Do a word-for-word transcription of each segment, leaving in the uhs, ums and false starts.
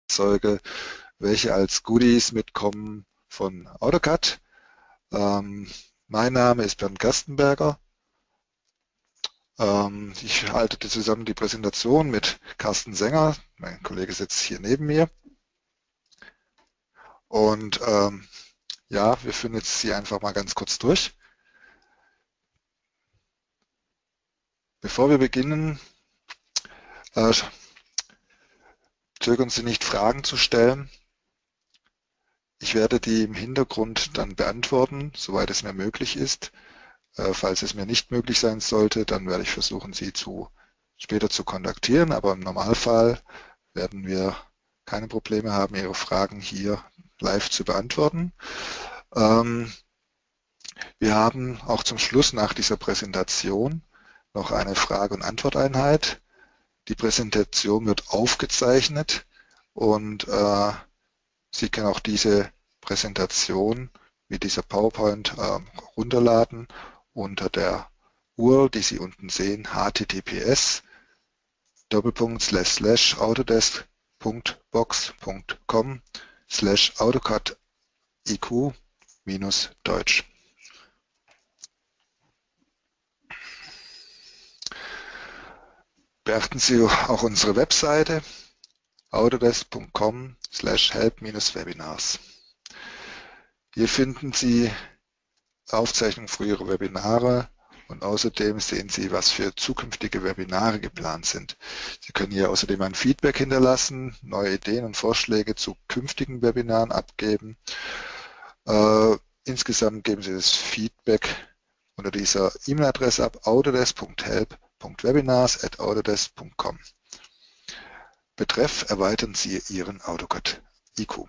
Werkzeuge, welche als Goodies mitkommen von AutoCAD. Ähm, mein Name ist Bernd Gerstenberger. Ähm, ich halte zusammen die Präsentation mit Carsten Sänger. Mein Kollege sitzt hier neben mir. Und ähm, ja, wir führen jetzt sie einfach mal ganz kurz durch. Bevor wir beginnen, äh, zögern Sie nicht, Fragen zu stellen. Ich werde die im Hintergrund dann beantworten, soweit es mir möglich ist. Äh, falls es mir nicht möglich sein sollte, dann werde ich versuchen, Sie zu, später zu kontaktieren. Aber im Normalfall werden wir keine Probleme haben, Ihre Fragen hier live zu beantworten. Ähm, wir haben auch zum Schluss nach dieser Präsentation noch eine Frage- und Antworteinheit. Die Präsentation wird aufgezeichnet und äh, Sie können auch diese Präsentation mit dieser PowerPoint äh, runterladen unter der U R L, die Sie unten sehen, h t t p s Doppelpunkt slash slash autodesk Punkt box Punkt com slash AutoCAD I Q minus Deutsch. Beachten Sie auch unsere Webseite autodesk Punkt com slash help minus webinars. Hier finden Sie Aufzeichnungen früherer Webinare und außerdem sehen Sie, was für zukünftige Webinare geplant sind. Sie können hier außerdem ein Feedback hinterlassen, neue Ideen und Vorschläge zu künftigen Webinaren abgeben. Äh, insgesamt geben Sie das Feedback unter dieser E-Mail-Adresse ab autodesk Punkt help Punkt webinars at autodesk Punkt com. Betreff: erweitern Sie Ihren AutoCAD I Q.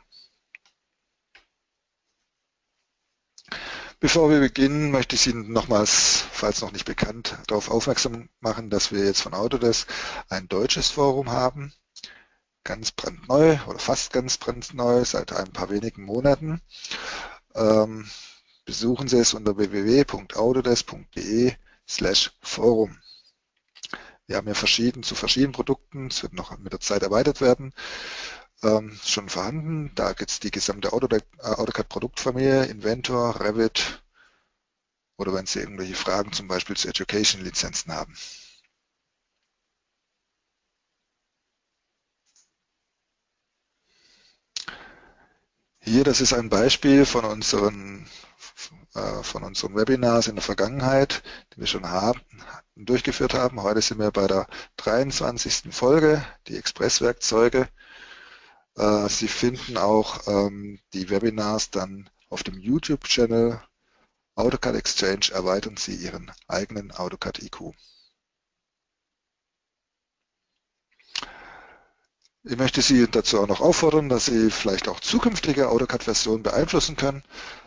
Bevor wir beginnen, möchte ich Sie nochmals, falls noch nicht bekannt, darauf aufmerksam machen, dass wir jetzt von Autodesk ein deutsches Forum haben. Ganz brandneu oder fast ganz brandneu, seit ein paar wenigen Monaten. Ähm, besuchen Sie es unter w w w Punkt autodesk Punkt de slash forum. Wir haben ja verschieden, zu verschiedenen Produkten, es wird noch mit der Zeit erweitert werden, ähm, schon vorhanden. Da gibt es die gesamte AutoCAD-Produktfamilie, Inventor, Revit oder wenn Sie irgendwelche Fragen zum Beispiel zu Education-Lizenzen haben. Hier, das ist ein Beispiel von unseren, äh, von unseren Webinars in der Vergangenheit, die wir schon haben, durchgeführt haben. Heute sind wir bei der dreiundzwanzigsten Folge, die Express-Werkzeuge. Äh, Sie finden auch ähm, die Webinars dann auf dem YouTube-Channel AutoCAD Exchange. Erweitern Sie Ihren eigenen AutoCAD I Q. Ich möchte Sie dazu auch noch auffordern, dass Sie vielleicht auch zukünftige AutoCAD-Versionen beeinflussen können.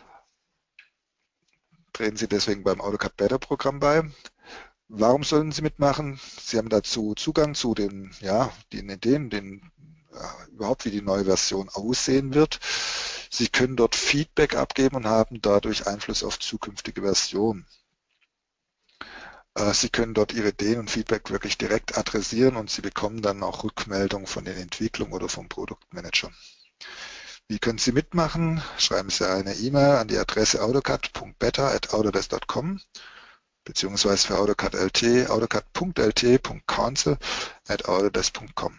Treten Sie deswegen beim AutoCAD Beta-Programm bei. Warum sollen Sie mitmachen? Sie haben dazu Zugang zu den, ja, den Ideen, den, äh, überhaupt wie die neue Version aussehen wird. Sie können dort Feedback abgeben und haben dadurch Einfluss auf zukünftige Versionen. Äh, Sie können dort Ihre Ideen und Feedback wirklich direkt adressieren und Sie bekommen dann auch Rückmeldungen von den Entwicklern oder vom Produktmanager. Wie können Sie mitmachen? Schreiben Sie eine E-Mail an die Adresse autocad Punkt beta at autodesk Punkt com beziehungsweise für AutoCAD L T autocad Punkt L T Punkt council at autodesk Punkt com.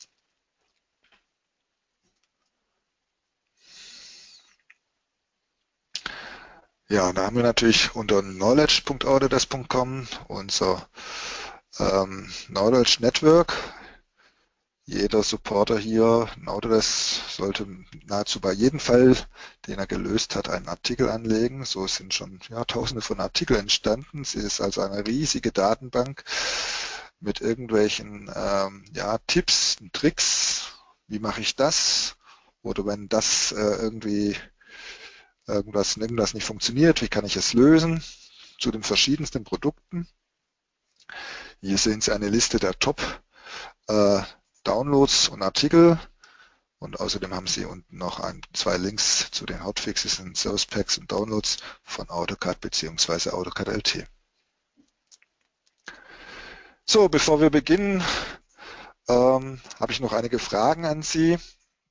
Ja, da haben wir natürlich unter knowledge Punkt autodesk Punkt com unser ähm, Knowledge Network. Jeder Supporter hier in Autodesk sollte nahezu bei jedem Fall, den er gelöst hat, einen Artikel anlegen. So sind schon ja, tausende von Artikeln entstanden. Sie ist also eine riesige Datenbank mit irgendwelchen ähm, ja, Tipps und Tricks. Wie mache ich das? Oder wenn das äh, irgendwie irgendwas, irgendwas nicht funktioniert, wie kann ich es lösen? Zu den verschiedensten Produkten. Hier sehen Sie eine Liste der Top äh, Downloads und Artikel und außerdem haben Sie unten noch ein, zwei Links zu den Hotfixes und Source Packs und Downloads von AutoCAD bzw. AutoCAD L T. So, bevor wir beginnen, ähm, habe ich noch einige Fragen an Sie.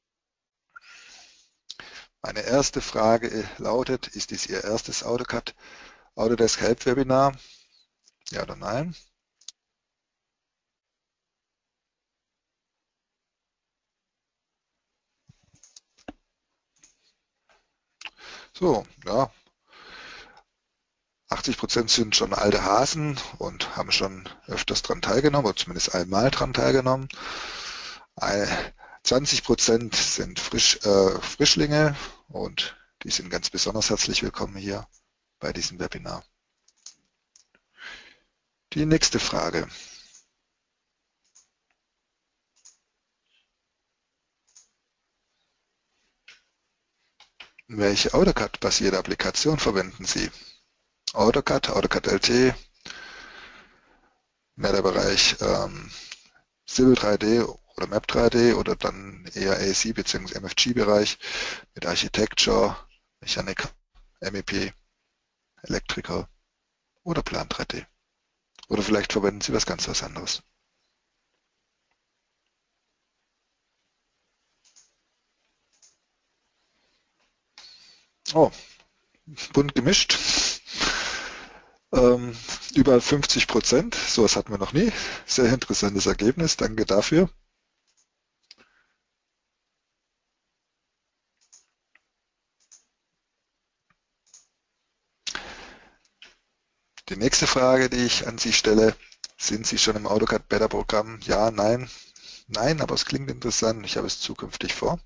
Meine erste Frage lautet, ist dies Ihr erstes AutoCAD Autodesk Help Webinar? Ja oder nein? So, ja, achtzig Prozent sind schon alte Hasen und haben schon öfters dran teilgenommen, oder zumindest einmal dran teilgenommen. zwanzig Prozent sind Frisch, äh, Frischlinge und die sind ganz besonders herzlich willkommen hier bei diesem Webinar. Die nächste Frage. Welche AutoCAD-basierte Applikation verwenden Sie? AutoCAD, AutoCAD L T, mehr der Bereich ähm, Civil drei D oder Map drei D oder dann eher A S I bzw. M F G-Bereich mit Architecture, Mechanik, M E P, Elektriker oder Plan drei D. Oder vielleicht verwenden Sie was ganz was anderes. Oh, bunt gemischt. Ähm, über fünfzig Prozent, sowas hatten wir noch nie. Sehr interessantes Ergebnis, danke dafür. Die nächste Frage, die ich an Sie stelle, sind Sie schon im AutoCAD Beta Programm? Ja, nein, nein, aber es klingt interessant, ich habe es zukünftig vor.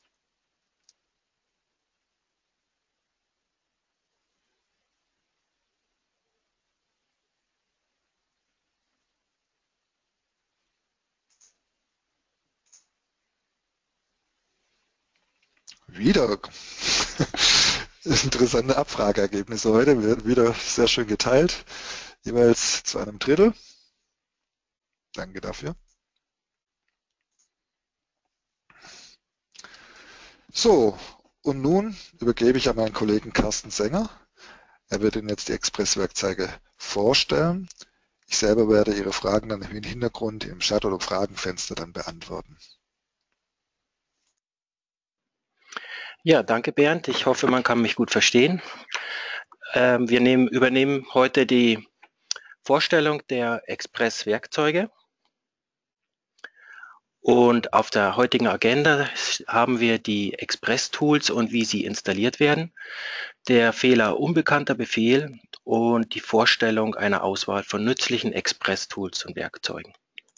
Wieder interessante Abfrageergebnisse heute, wird wieder sehr schön geteilt, jeweils zu einem Drittel. Danke dafür. So, und nun übergebe ich an meinen Kollegen Carsten Sänger. Er wird Ihnen jetzt die Express-Werkzeuge vorstellen. Ich selber werde Ihre Fragen dann im Hintergrund im Chat oder Fragenfenster dann beantworten. Ja, danke Bernd. Ich hoffe, man kann mich gut verstehen. Ähm, wir nehmen, übernehmen heute die Vorstellung der Express-Werkzeuge. Und auf der heutigen Agenda haben wir die Express-Tools und wie sie installiert werden, der Fehler unbekannter Befehl und die Vorstellung einer Auswahl von nützlichen Express-Tools und Werkzeugen.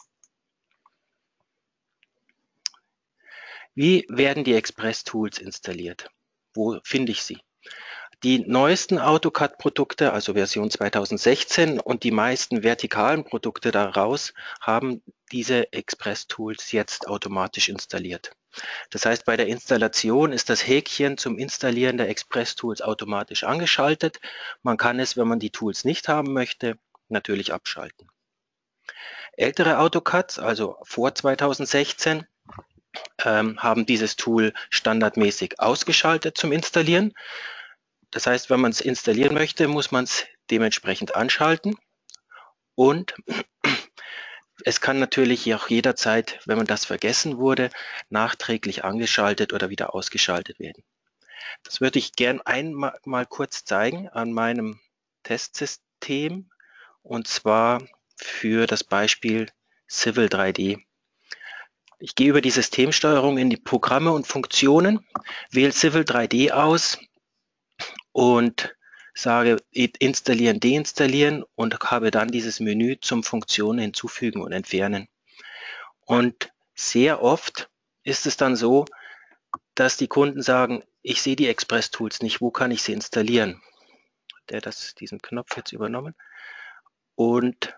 Wie werden die Express-Tools installiert? Wo finde ich sie? Die neuesten AutoCAD-Produkte, also Version zweitausendsechzehn und die meisten vertikalen Produkte daraus, haben diese Express-Tools jetzt automatisch installiert. Das heißt, bei der Installation ist das Häkchen zum Installieren der Express-Tools automatisch angeschaltet. Man kann es, wenn man die Tools nicht haben möchte, natürlich abschalten. Ältere AutoCADs, also vor zweitausendsechzehn, ähm, haben dieses Tool standardmäßig ausgeschaltet zum Installieren. Das heißt, wenn man es installieren möchte, muss man es dementsprechend anschalten. Und es kann natürlich auch jederzeit, wenn man das vergessen wurde, nachträglich angeschaltet oder wieder ausgeschaltet werden. Das würde ich gern einmal mal kurz zeigen an meinem Testsystem, und zwar für das Beispiel Civil drei D. Ich gehe über die Systemsteuerung in die Programme und Funktionen, wähle Civil drei D aus und sage installieren, deinstallieren und habe dann dieses Menü zum Funktionen hinzufügen und entfernen. Und sehr oft ist es dann so, dass die Kunden sagen, ich sehe die Express-Tools nicht, wo kann ich sie installieren? Der hat das, diesen Knopf jetzt übernommen. Und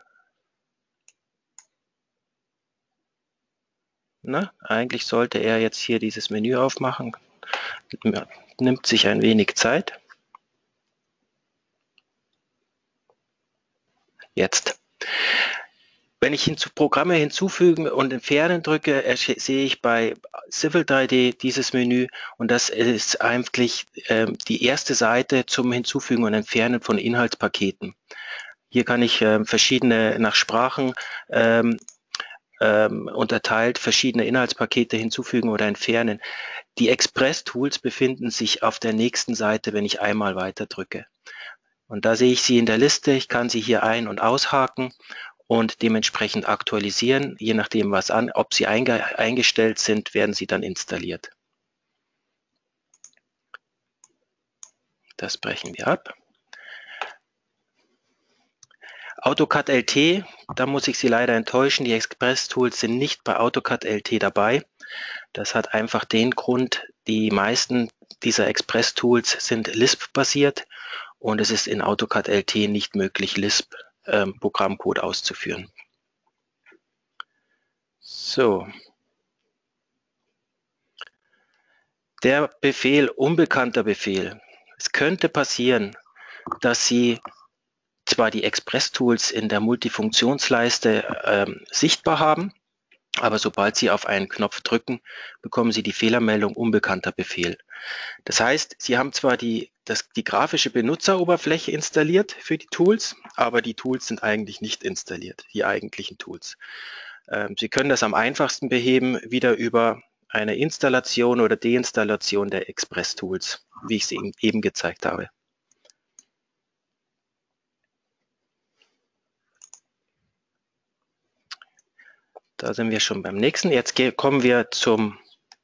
na, eigentlich sollte er jetzt hier dieses Menü aufmachen. Nimmt sich ein wenig Zeit. Jetzt. Wenn ich hinzu Programme hinzufügen und entfernen drücke, sehe ich bei Civil drei D dieses Menü, und das ist eigentlich äh, die erste Seite zum Hinzufügen und Entfernen von Inhaltspaketen. Hier kann ich äh, verschiedene nach Sprachen ähm, ähm, unterteilt, verschiedene Inhaltspakete hinzufügen oder entfernen. Die Express-Tools befinden sich auf der nächsten Seite, wenn ich einmal weiter drücke. Und da sehe ich sie in der Liste. Ich kann sie hier ein- und aushaken und dementsprechend aktualisieren. Je nachdem, was an, ob sie einge eingestellt sind, werden sie dann installiert. Das brechen wir ab. AutoCAD L T, da muss ich Sie leider enttäuschen. Die Express-Tools sind nicht bei AutoCAD L T dabei. Das hat einfach den Grund, die meisten dieser Express-Tools sind Lisp-basiert und es ist in AutoCAD L T nicht möglich, Lisp-Programmcode ähm, auszuführen. So. Der Befehl unbekannter Befehl. Es könnte passieren, dass Sie zwar die Express-Tools in der Multifunktionsleiste ähm, sichtbar haben, aber sobald Sie auf einen Knopf drücken, bekommen Sie die Fehlermeldung unbekannter Befehl. Das heißt, Sie haben zwar die, das, die grafische Benutzeroberfläche installiert für die Tools, aber die Tools sind eigentlich nicht installiert, die eigentlichen Tools. Ähm, Sie können das am einfachsten beheben, wieder über eine Installation oder Deinstallation der Express-Tools, wie ich es Ihnen eben gezeigt habe. Da sind wir schon beim nächsten. Jetzt kommen wir zum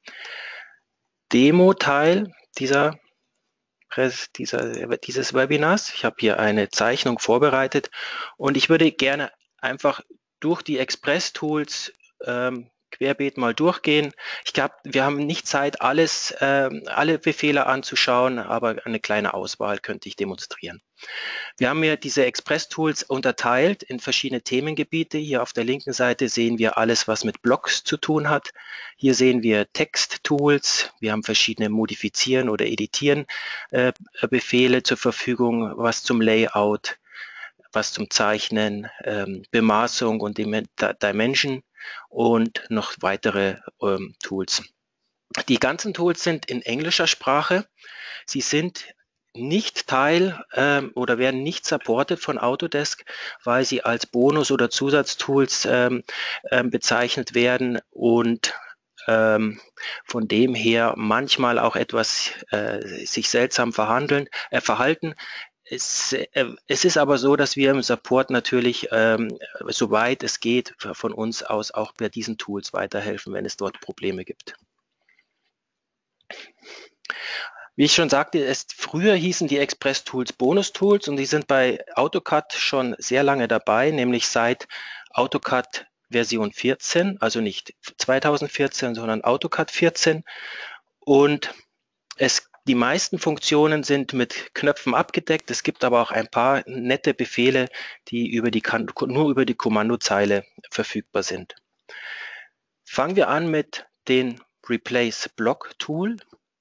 Demo-Teil dieser, dieser, dieses Webinars. Ich habe hier eine Zeichnung vorbereitet und ich würde gerne einfach durch die Express-Tools ähm, querbeet mal durchgehen. Ich glaube, wir haben nicht Zeit, alles, äh, alle Befehle anzuschauen, aber eine kleine Auswahl könnte ich demonstrieren. Wir haben hier diese Express-Tools unterteilt in verschiedene Themengebiete. Hier auf der linken Seite sehen wir alles, was mit Blocks zu tun hat. Hier sehen wir Text-Tools. Wir haben verschiedene Modifizieren oder Editieren äh, Befehle zur Verfügung, was zum Layout, was zum Zeichnen, ähm, Bemaßung und Dimension und noch weitere ähm, Tools. Die ganzen Tools sind in englischer Sprache. Sie sind nicht Teil ähm, oder werden nicht supported von Autodesk, weil sie als Bonus- oder Zusatztools ähm, ähm, bezeichnet werden und ähm, von dem her manchmal auch etwas äh, sich seltsam verhandeln, äh, verhalten. Es, äh, es ist aber so, dass wir im Support natürlich, ähm, soweit es geht, von uns aus auch bei diesen Tools weiterhelfen, wenn es dort Probleme gibt. Wie ich schon sagte, es, früher hießen die Express-Tools Bonus-Tools und die sind bei AutoCAD schon sehr lange dabei, nämlich seit AutoCAD Version vierzehn, also nicht zweitausendvierzehn, sondern AutoCAD vierzehn. Und es, die meisten Funktionen sind mit Knöpfen abgedeckt. Es gibt aber auch ein paar nette Befehle, die über die, nur über die Kommandozeile verfügbar sind. Fangen wir an mit dem Replace Block Tool.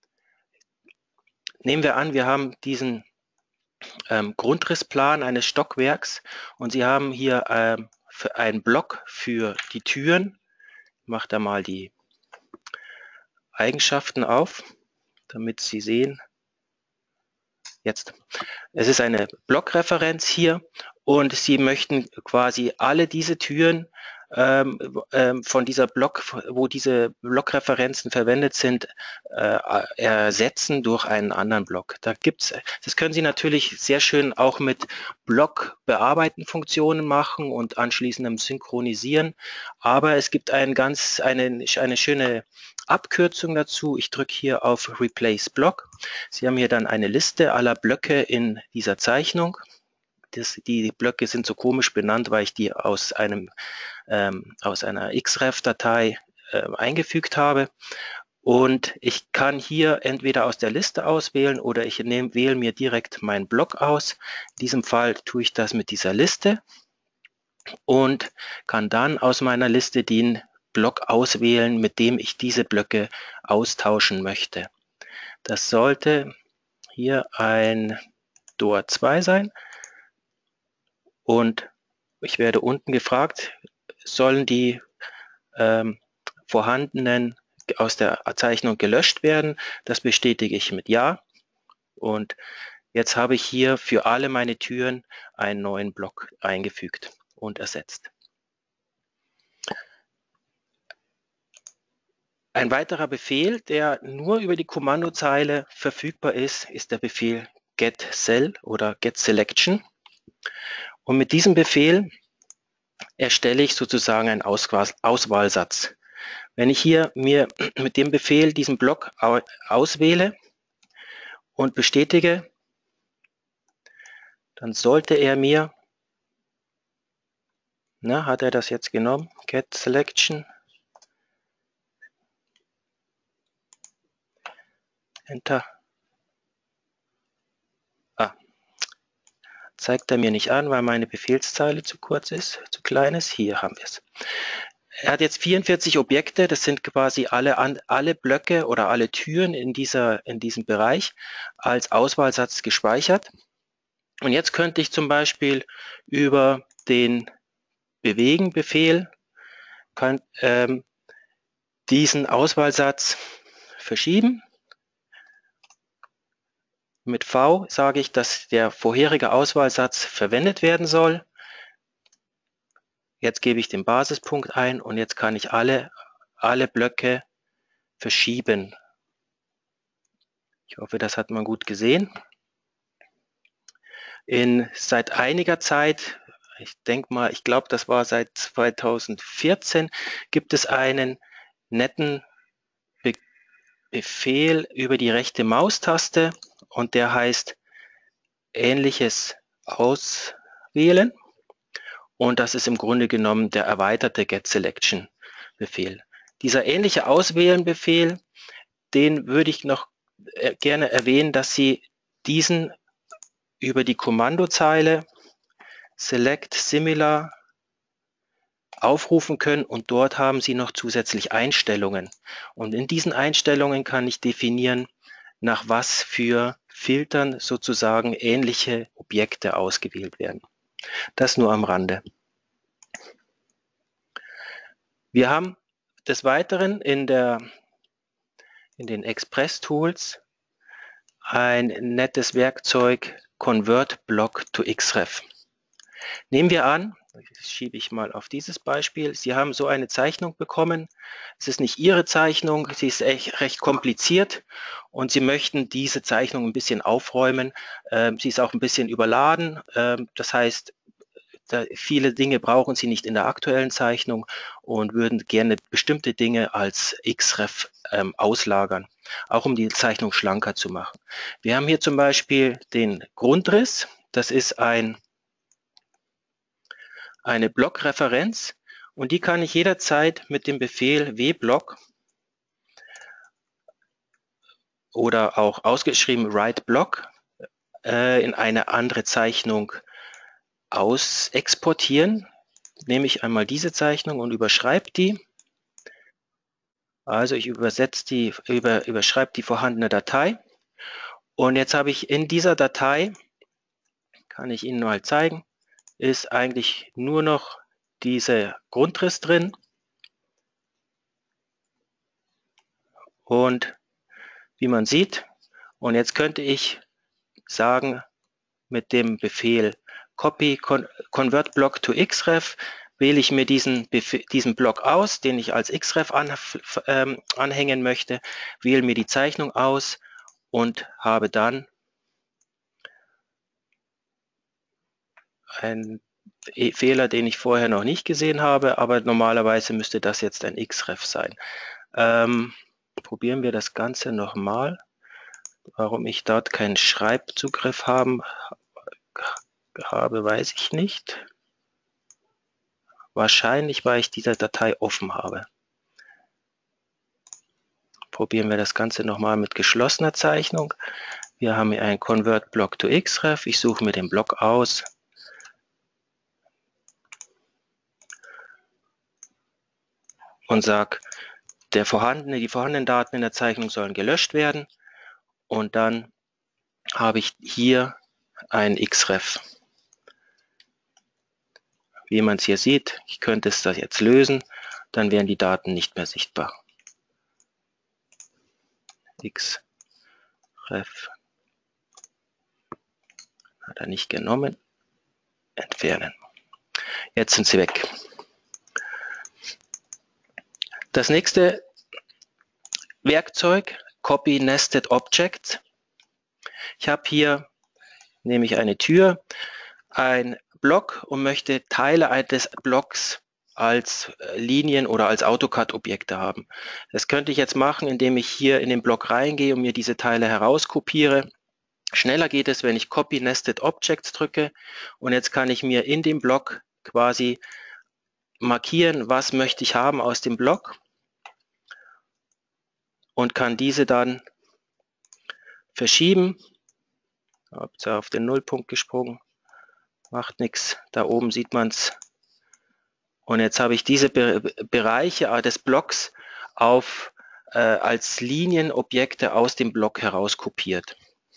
Nehmen wir an, wir haben diesen ähm, Grundrissplan eines Stockwerks und Sie haben hier ähm, für einen Block für die Türen. Ich mache da mal die Eigenschaften auf, damit Sie sehen. Jetzt. Es ist eine Blockreferenz hier und Sie möchten quasi alle diese Türen ähm, ähm, von dieser Block, wo diese Blockreferenzen verwendet sind, äh, ersetzen durch einen anderen Block. Da gibt's, das können Sie natürlich sehr schön auch mit Block-Bearbeiten-Funktionen machen und anschließendem Synchronisieren. Aber es gibt ein ganz, eine, eine schöne Abkürzung dazu. Ich drücke hier auf Replace Block. Sie haben hier dann eine Liste aller Blöcke in dieser Zeichnung. Das, die Blöcke sind so komisch benannt, weil ich die aus einem ähm, aus einer X R E F-Datei äh, eingefügt habe. Und ich kann hier entweder aus der Liste auswählen oder ich nehm, wähle mir direkt meinen Block aus. In diesem Fall tue ich das mit dieser Liste und kann dann aus meiner Liste den Block auswählen, mit dem ich diese Blöcke austauschen möchte. Das sollte hier ein D O R zwei sein. Und ich werde unten gefragt, sollen die ähm, vorhandenen aus der Zeichnung gelöscht werden? Das bestätige ich mit Ja. Und jetzt habe ich hier für alle meine Türen einen neuen Block eingefügt und ersetzt. Ein weiterer Befehl, der nur über die Kommandozeile verfügbar ist, ist der Befehl getCell oder getSelection. Und mit diesem Befehl erstelle ich sozusagen einen Auswahl Auswahlsatz. Wenn ich hier mir mit dem Befehl diesen Block auswähle und bestätige, dann sollte er mir, na, hat er das jetzt genommen, getSelection, Enter, ah, zeigt er mir nicht an, weil meine Befehlszeile zu kurz ist, zu klein ist, hier haben wir es. Er hat jetzt vierundvierzig Objekte, das sind quasi alle, alle Blöcke oder alle Türen in, dieser, in diesem Bereich als Auswahlsatz gespeichert. Und jetzt könnte ich zum Beispiel über den Bewegen-Befehl kann, ähm, diesen Auswahlsatz verschieben. Mit V sage ich, dass der vorherige Auswahlsatz verwendet werden soll. Jetzt gebe ich den Basispunkt ein und jetzt kann ich alle, alle Blöcke verschieben. Ich hoffe, das hat man gut gesehen. In, seit einiger Zeit, ich denke mal, ich glaube, das war seit zweitausendvierzehn, gibt es einen netten Be Befehl über die rechte Maustaste und der heißt Ähnliches auswählen. Und das ist im Grunde genommen der erweiterte getSelection-Befehl. Dieser ähnliche Auswählen-Befehl, den würde ich noch gerne erwähnen, dass Sie diesen über die Kommandozeile Select Similar aufrufen können und dort haben Sie noch zusätzlich Einstellungen. Und in diesen Einstellungen kann ich definieren, nach was für Filtern sozusagen ähnliche Objekte ausgewählt werden. Das nur am Rande. Wir haben des Weiteren in, der, in den Express-Tools ein nettes Werkzeug Convert Block to Xref. Nehmen wir an, das schiebe ich mal auf dieses Beispiel, Sie haben so eine Zeichnung bekommen. Es ist nicht Ihre Zeichnung, sie ist echt recht kompliziert und Sie möchten diese Zeichnung ein bisschen aufräumen. Ähm, sie ist auch ein bisschen überladen, ähm, das heißt, da viele Dinge brauchen Sie nicht in der aktuellen Zeichnung und würden gerne bestimmte Dinge als Xref ähm, auslagern, auch um die Zeichnung schlanker zu machen. Wir haben hier zum Beispiel den Grundriss, das ist ein, eine Blockreferenz und die kann ich jederzeit mit dem Befehl wblock oder auch ausgeschrieben writeBlock äh, in eine andere Zeichnung ausexportieren. Nehme ich einmal diese Zeichnung und überschreibe die. Also ich übersetze die, über, überschreibe die vorhandene Datei. Und jetzt habe ich in dieser Datei, kann ich Ihnen mal zeigen, ist eigentlich nur noch dieser Grundriss drin. Und wie man sieht, und jetzt könnte ich sagen, mit dem Befehl Copy Convert Block to Xref wähle ich mir diesen, diesen Block aus, den ich als Xref an, ähm, anhängen möchte, wähle mir die Zeichnung aus und habe dann einen Fehler, den ich vorher noch nicht gesehen habe, aber normalerweise müsste das jetzt ein Xref sein. Ähm, probieren wir das Ganze nochmal. Warum ich dort keinen Schreibzugriff haben, habe, weiß ich nicht. Wahrscheinlich, weil ich diese Datei offen habe. Probieren wir das Ganze nochmal mit geschlossener Zeichnung. Wir haben hier einen Convert Block to Xref. Ich suche mir den Block aus. Und sage, der vorhandene, die vorhandenen Daten in der Zeichnung sollen gelöscht werden. Und dann habe ich hier ein Xref. Wie man es hier sieht, ich könnte es da jetzt lösen, dann wären die Daten nicht mehr sichtbar. Xref hat er nicht genommen. Entfernen. Jetzt sind sie weg. Das nächste, Werkzeug, Copy Nested Objects. Ich habe hier nämlich eine Tür, ein Block und möchte Teile des Blocks als Linien oder als AutoCAD-Objekte haben. Das könnte ich jetzt machen, indem ich hier in den Block reingehe und mir diese Teile herauskopiere. Schneller geht es, wenn ich Copy Nested Objects drücke, und jetzt kann ich mir in dem Block quasi markieren, was möchte ich haben aus dem Block, und kann diese dann verschieben. Ich habe auf den Nullpunkt gesprungen, macht nichts, da oben sieht man es. Und jetzt habe ich diese Be Bereiche des Blocks auf, äh, als Linienobjekte aus dem Block herauskopiert.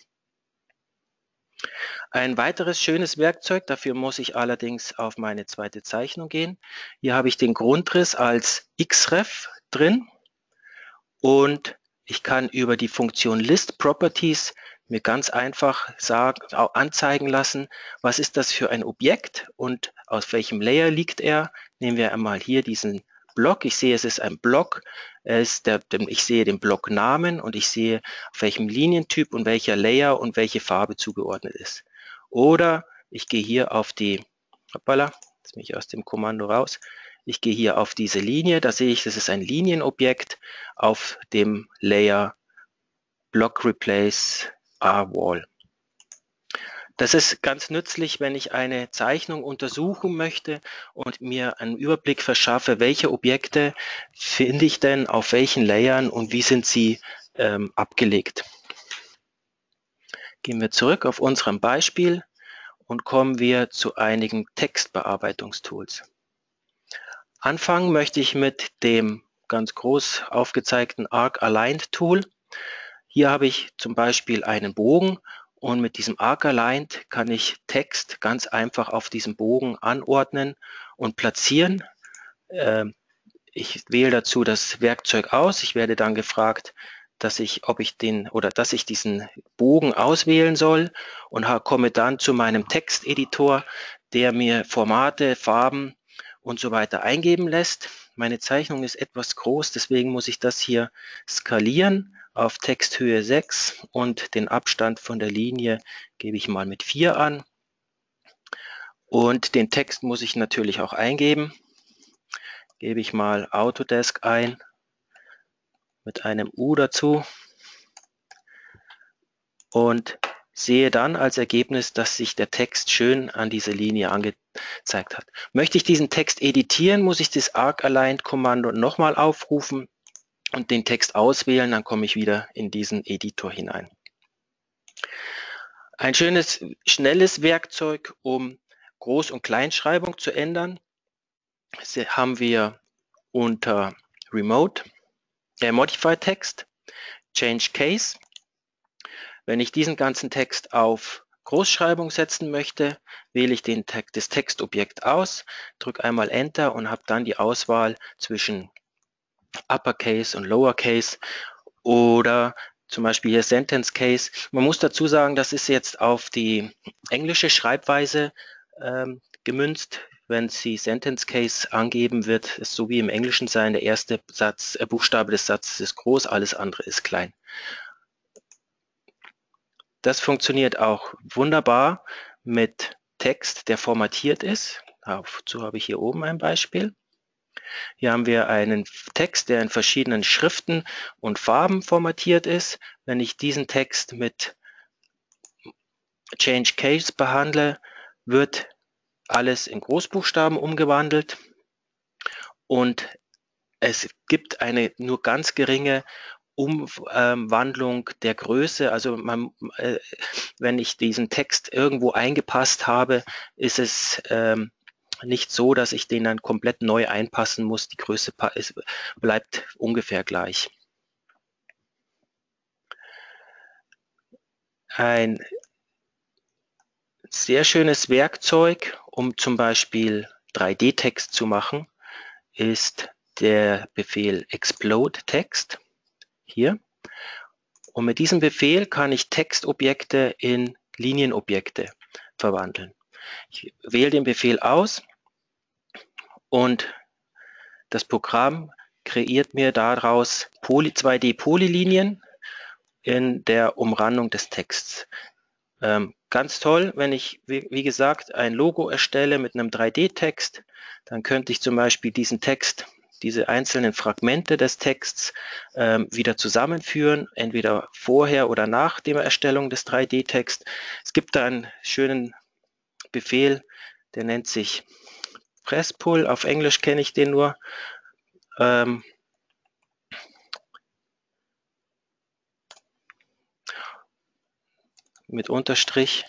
Ein weiteres schönes Werkzeug, dafür muss ich allerdings auf meine zweite Zeichnung gehen. Hier habe ich den Grundriss als Xref drin und ich kann über die Funktion List Properties mir ganz einfach sagen, anzeigen lassen, was ist das für ein Objekt und aus welchem Layer liegt er. Nehmen wir einmal hier diesen Block. Ich sehe, es ist ein Block. Es ist der, ich sehe den Blocknamen und ich sehe, auf welchem Linientyp und welcher Layer und welche Farbe zugeordnet ist. Oder ich gehe hier auf die, hoppala, jetzt bin ich aus dem Kommando raus. Ich gehe hier auf diese Linie, da sehe ich, das ist ein Linienobjekt auf dem Layer Block Replace R-Wall. Das ist ganz nützlich, wenn ich eine Zeichnung untersuchen möchte und mir einen Überblick verschaffe, welche Objekte finde ich denn auf welchen Layern und wie sind sie ähm, abgelegt. Gehen wir zurück auf unserem Beispiel und kommen wir zu einigen Textbearbeitungstools. Anfangen möchte ich mit dem ganz groß aufgezeigten Arc Aligned Tool. Hier habe ich zum Beispiel einen Bogen und mit diesem Arc Aligned kann ich Text ganz einfach auf diesem Bogen anordnen und platzieren. Ich wähle dazu das Werkzeug aus. Ich werde dann gefragt, dass ich, ob ich den oder dass ich diesen Bogen auswählen soll und komme dann zu meinem Texteditor, der mir Formate, Farben und so weiter eingeben lässt. Meine Zeichnung ist etwas groß, deswegen muss ich das hier skalieren auf Texthöhe sechs und den Abstand von der Linie gebe ich mal mit vier an. Und den Text muss ich natürlich auch eingeben. Gebe ich mal Autodesk ein mit einem U dazu und sehe dann als Ergebnis, dass sich der Text schön an diese Linie angezeigt hat. Möchte ich diesen Text editieren, muss ich das Arc Aligned Kommando nochmal aufrufen und den Text auswählen, dann komme ich wieder in diesen Editor hinein. Ein schönes, schnelles Werkzeug, um Groß- und Kleinschreibung zu ändern, das haben wir unter Remote, äh, Modify Text, Change Case. Wenn ich diesen ganzen Text auf Großschreibung setzen möchte, wähle ich den Text, das Textobjekt aus, drücke einmal Enter und habe dann die Auswahl zwischen Uppercase und Lowercase oder zum Beispiel hier Sentence Case. Man muss dazu sagen, das ist jetzt auf die englische Schreibweise ähm, gemünzt. Wenn Sie Sentence Case angeben, wird es so wie im Englischen sein. Der erste Satz, äh, Buchstabe des Satzes ist groß, alles andere ist klein. Das funktioniert auch wunderbar mit Text, der formatiert ist. Dazu habe ich hier oben ein Beispiel. Hier haben wir einen Text, der in verschiedenen Schriften und Farben formatiert ist. Wenn ich diesen Text mit Change Case behandle, wird alles in Großbuchstaben umgewandelt und es gibt eine nur ganz geringe Umwandlung der Größe. Also man, äh, wenn ich diesen Text irgendwo eingepasst habe, ist es ähm, nicht so, dass ich den dann komplett neu einpassen muss. Die Größe ist, bleibt ungefähr gleich. Ein sehr schönes Werkzeug, um zum Beispiel drei D Text zu machen, ist der Befehl Explode Text. Hier. Und mit diesem Befehl kann ich Textobjekte in Linienobjekte verwandeln. Ich wähle den Befehl aus und das Programm kreiert mir daraus Poly, zwei D Polylinien in der Umrandung des Texts. Ähm, ganz toll, wenn ich, wie, wie gesagt, ein Logo erstelle mit einem drei D Text, dann könnte ich zum Beispiel diesen Text, diese einzelnen Fragmente des Texts ähm, wieder zusammenführen, entweder vorher oder nach der Erstellung des drei D Texts. Es gibt da einen schönen Befehl, der nennt sich Presspull, auf Englisch kenne ich den nur. Ähm, mit Unterstrich.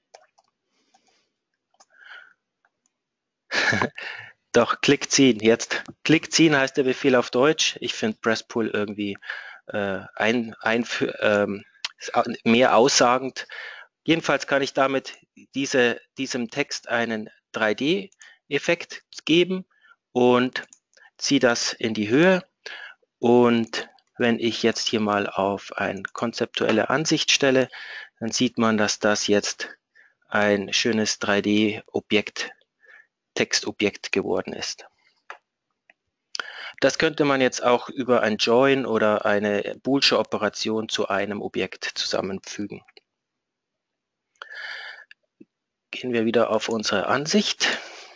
Doch, Klick ziehen. Jetzt Klick ziehen heißt der Befehl auf Deutsch. Ich finde Presspull irgendwie äh, ein, ein, ähm, mehr aussagend. Jedenfalls kann ich damit diese, diesem Text einen drei D Effekt geben und ziehe das in die Höhe. Und wenn ich jetzt hier mal auf eine konzeptuelle Ansicht stelle, dann sieht man, dass das jetzt ein schönes drei D Objekt, Textobjekt geworden ist. Das könnte man jetzt auch über ein Join oder eine boolsche Operation zu einem Objekt zusammenfügen. Gehen wir wieder auf unsere Ansicht.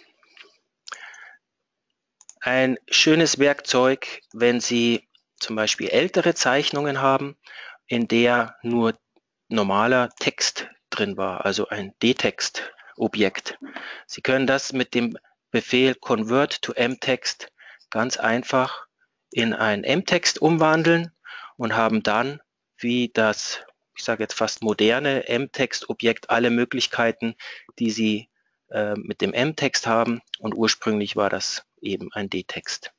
Ein schönes Werkzeug, wenn Sie zum Beispiel ältere Zeichnungen haben, in der nur normaler Text drin war, also ein D-Text-Objekt. Sie können das mit dem Befehl Convert to M-Text ganz einfach in ein M-Text umwandeln und haben dann, wie das, ich sage jetzt fast moderne M-Text-Objekt, alle Möglichkeiten, die Sie äh, mit dem M-Text haben, und ursprünglich war das eben ein D-Text.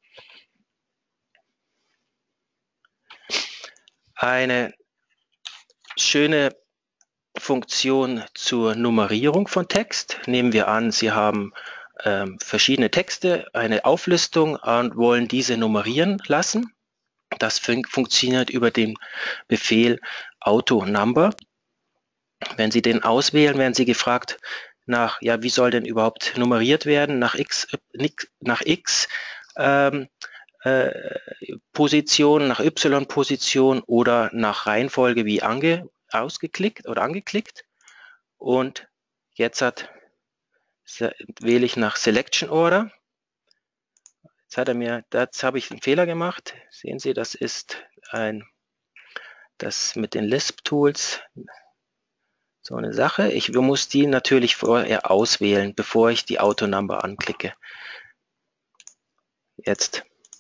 Eine schöne Funktion zur Nummerierung von Text. Nehmen wir an, Sie haben ähm, verschiedene Texte, eine Auflistung und wollen diese nummerieren lassen. Das fun funktioniert über den Befehl AutoNumber. Wenn Sie den auswählen, werden Sie gefragt nach, ja, wie soll denn überhaupt nummeriert werden? Nach X, nach X ähm, äh, Position, nach Y-Position oder nach Reihenfolge wie ange ausgeklickt oder angeklickt. Und jetzt hat, wähle ich nach Selection Order. Jetzt hat er mir, jetzt habe ich einen Fehler gemacht. Sehen Sie, das ist ein, das mit den Lisp Tools so eine Sache. Ich muss die natürlich vorher auswählen, bevor ich die AutoNumber anklicke. Jetzt,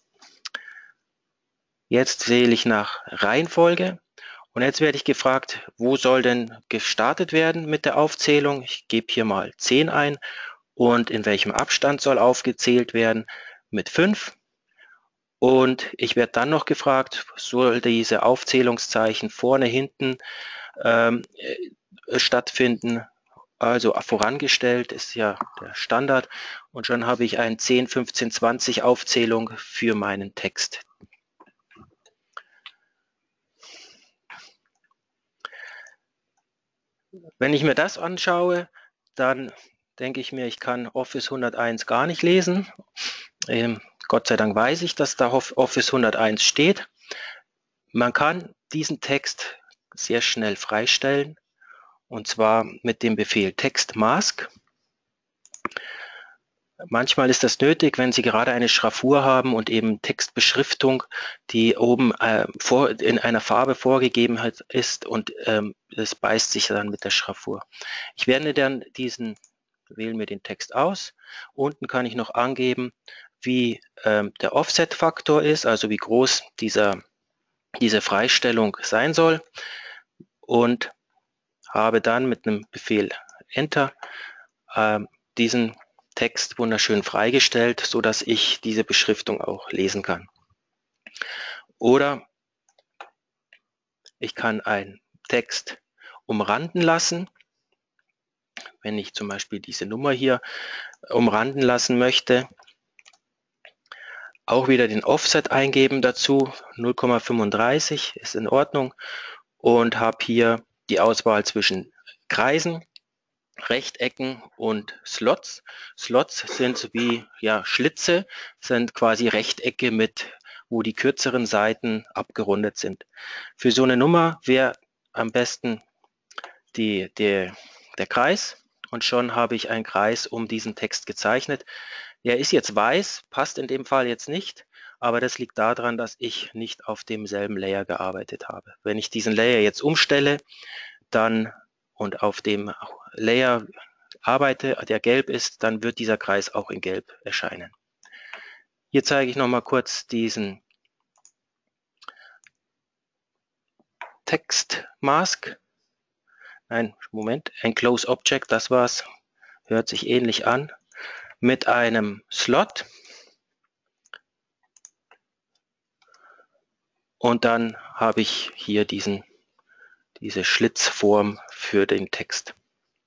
jetzt wähle ich nach Reihenfolge. Und jetzt werde ich gefragt, wo soll denn gestartet werden mit der Aufzählung? Ich gebe hier mal zehn ein. Und in welchem Abstand soll aufgezählt werden? Mit fünf. Und ich werde dann noch gefragt, soll diese Aufzählungszeichen vorne, hinten ähm, äh, stattfinden? Also vorangestellt ist ja der Standard. Und schon habe ich eine zehn, fünfzehn, zwanzig Aufzählung für meinen Text. Wenn ich mir das anschaue, dann denke ich mir, ich kann Office hunderteins gar nicht lesen. Ähm, Gott sei Dank weiß ich, dass da Office hunderteins steht. Man kann diesen Text sehr schnell freistellen, und zwar mit dem Befehl textmask. Manchmal ist das nötig, wenn Sie gerade eine Schraffur haben und eben Textbeschriftung, die oben äh, vor, in einer Farbe vorgegeben ist, und ähm, das beißt sich dann mit der Schraffur. Ich werde dann diesen, wählen wir den Text aus. Unten kann ich noch angeben, wie ähm, der Offset-Faktor ist, also wie groß dieser, diese Freistellung sein soll, und habe dann mit einem Befehl Enter ähm, diesen Text wunderschön freigestellt, so dass ich diese Beschriftung auch lesen kann. Oder ich kann einen Text umranden lassen. Wenn ich zum Beispiel diese Nummer hier umranden lassen möchte, auch wieder den Offset eingeben dazu, null Komma fünfunddreißig ist in Ordnung, und habe hier die Auswahl zwischen Kreisen. Rechtecken und Slots. Slots sind so wie ja, Schlitze, sind quasi Rechtecke mit, wo die kürzeren Seiten abgerundet sind. Für so eine Nummer wäre am besten die, der, der Kreis und schon habe ich einen Kreis um diesen Text gezeichnet. Der ist jetzt weiß, passt in dem Fall jetzt nicht, aber das liegt daran, dass ich nicht auf demselben Layer gearbeitet habe. Wenn ich diesen Layer jetzt umstelle, dann und auf dem Layer arbeite, der gelb ist, dann wird dieser Kreis auch in gelb erscheinen. Hier zeige ich noch mal kurz diesen Text Mask. Nein, Moment, Enclose Object, das war's. Hört sich ähnlich an. Mit einem Slot. Und dann habe ich hier diesen, diese Schlitzform für den Text.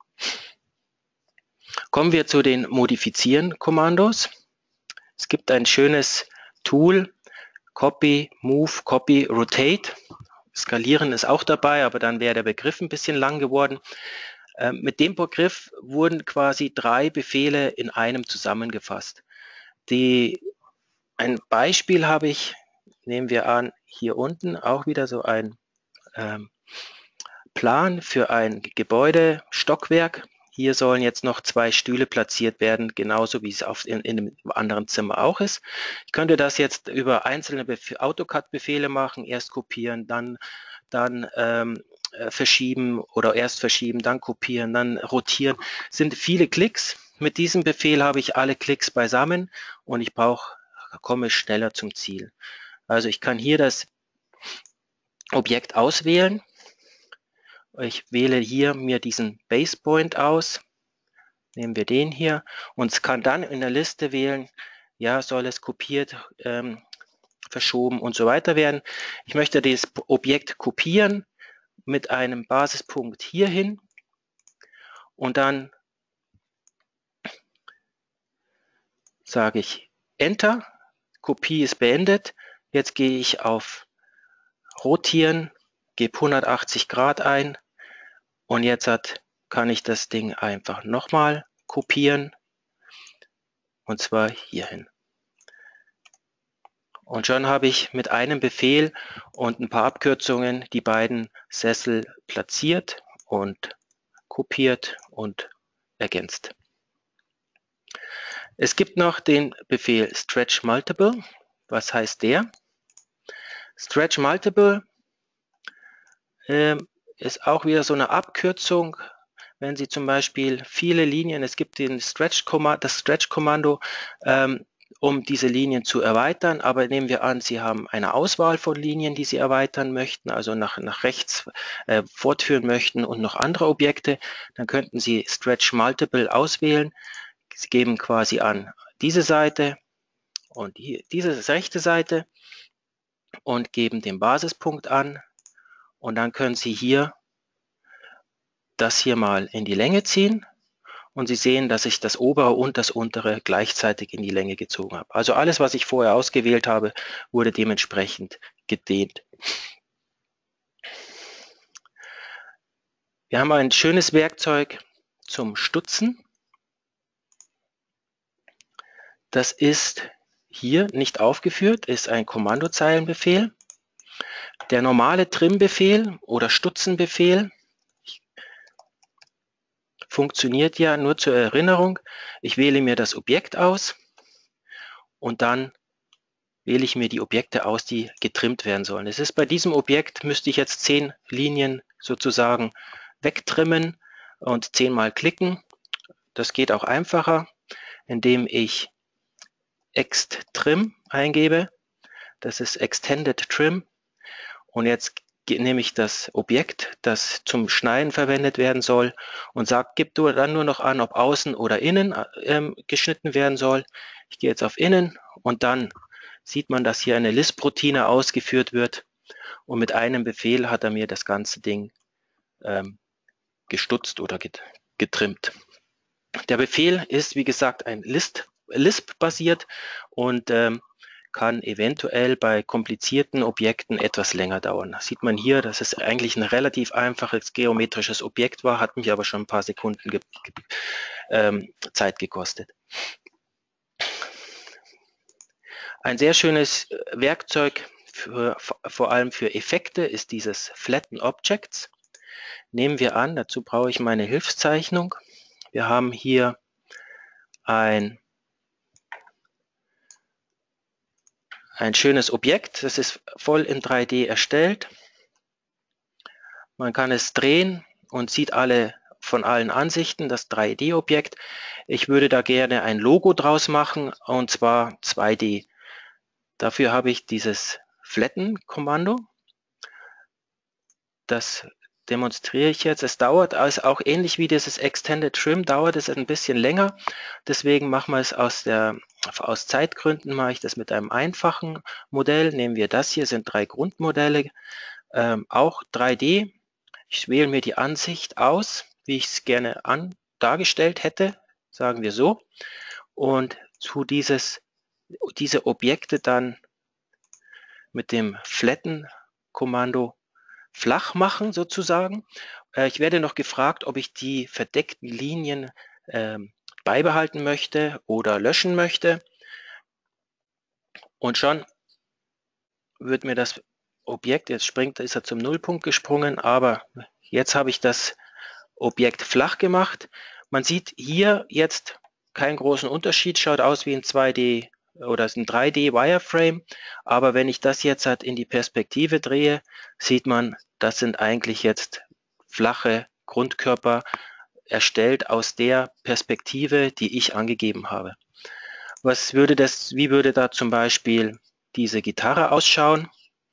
Kommen wir zu den Modifizieren-Kommandos. Es gibt ein schönes Tool, Copy, Move, Copy, Rotate. Skalieren ist auch dabei, aber dann wäre der Begriff ein bisschen lang geworden. Äh, mit dem Begriff wurden quasi drei Befehle in einem zusammengefasst. Die, ein Beispiel habe ich, nehmen wir an, hier unten auch wieder so ein ähm, Plan für ein Gebäude, Stockwerk. Hier sollen jetzt noch zwei Stühle platziert werden, genauso wie es auf in, in einem anderen Zimmer auch ist. Ich könnte das jetzt über einzelne AutoCAD-Befehle machen, erst kopieren, dann, dann ähm, verschieben oder erst verschieben, dann kopieren, dann rotieren. Das sind viele Klicks. Mit diesem Befehl habe ich alle Klicks beisammen und ich brauche, komme schneller zum Ziel. Also ich kann hier das Objekt auswählen. Ich wähle hier mir diesen Base Point aus, nehmen wir den hier und kann dann in der Liste wählen, ja, soll es kopiert, ähm, verschoben und so weiter werden. Ich möchte das Objekt kopieren mit einem Basispunkt hierhin und dann sage ich Enter, Kopie ist beendet. Jetzt gehe ich auf Rotieren, gebe hundertachtzig Grad ein. Und jetzt hat, kann ich das Ding einfach nochmal kopieren und zwar hierhin. Und schon habe ich mit einem Befehl und ein paar Abkürzungen die beiden Sessel platziert und kopiert und ergänzt. Es gibt noch den Befehl Stretch Multiple. Was heißt der? Stretch Multiple äh, ist auch wieder so eine Abkürzung. Wenn Sie zum Beispiel viele Linien, es gibt den Stretch das Stretch-Kommando, ähm, um diese Linien zu erweitern, aber nehmen wir an, Sie haben eine Auswahl von Linien, die Sie erweitern möchten, also nach, nach rechts äh, fortführen möchten und noch andere Objekte, dann könnten Sie Stretch Multiple auswählen. Sie geben quasi an diese Seite und hier, diese rechte Seite und geben den Basispunkt an und dann können Sie hier das hier mal in die Länge ziehen und Sie sehen, dass ich das obere und das untere gleichzeitig in die Länge gezogen habe. Also alles, was ich vorher ausgewählt habe, wurde dementsprechend gedehnt. Wir haben ein schönes Werkzeug zum Stutzen. Das ist hier nicht aufgeführt, ist ein Kommandozeilenbefehl. Der normale Trim-Befehl oder Stutzenbefehl funktioniert ja nur zur Erinnerung. Ich wähle mir das Objekt aus und dann wähle ich mir die Objekte aus, die getrimmt werden sollen. Es ist bei diesem Objekt, müsste ich jetzt zehn Linien sozusagen wegtrimmen und zehnmal klicken. Das geht auch einfacher, indem ich Ext Trim eingebe. Das ist Extended Trim. Und jetzt nehme ich das Objekt, das zum Schneiden verwendet werden soll und sage, gib du dann nur noch an, ob außen oder innen ähm, geschnitten werden soll. Ich gehe jetzt auf Innen und dann sieht man, dass hier eine Lisp-Routine ausgeführt wird und mit einem Befehl hat er mir das ganze Ding ähm, gestutzt oder getrimmt. Der Befehl ist, wie gesagt, ein Lisp, Lisp basiert und ähm, kann eventuell bei komplizierten Objekten etwas länger dauern. Das sieht man hier, dass es eigentlich ein relativ einfaches geometrisches Objekt war, hat mich aber schon ein paar Sekunden ge ge ähm, Zeit gekostet. Ein sehr schönes Werkzeug für, vor allem für Effekte ist dieses Flatten Objects. Nehmen wir an, dazu brauche ich meine Hilfszeichnung. Wir haben hier ein, ein schönes Objekt, das ist voll in drei D erstellt. Man kann es drehen und sieht alle von allen Ansichten das drei D-Objekt. Ich würde da gerne ein Logo draus machen, und zwar zwei D. Dafür habe ich dieses Flatten-Kommando. Das demonstriere ich jetzt. Es dauert also auch ähnlich wie dieses Extended Trim, dauert es ein bisschen länger. Deswegen machen wir es aus, der, aus Zeitgründen, mache ich das mit einem einfachen Modell. Nehmen wir das hier, sind drei Grundmodelle, ähm, auch drei D. Ich wähle mir die Ansicht aus, wie ich es gerne an, dargestellt hätte, sagen wir so. Und zu dieses, diese Objekte dann mit dem Flatten-Kommando flach machen sozusagen. Äh, ich werde noch gefragt, ob ich die verdeckten Linien äh, beibehalten möchte oder löschen möchte. Und schon wird mir das Objekt, jetzt springt, ist er zum Nullpunkt gesprungen, aber jetzt habe ich das Objekt flach gemacht. Man sieht hier jetzt keinen großen Unterschied, schaut aus wie ein zwei D oder ein drei D Wireframe, aber wenn ich das jetzt halt in die Perspektive drehe, sieht man, das sind eigentlich jetzt flache Grundkörper erstellt aus der Perspektive, die ich angegeben habe. Was würde das, wie würde da zum Beispiel diese Gitarre ausschauen?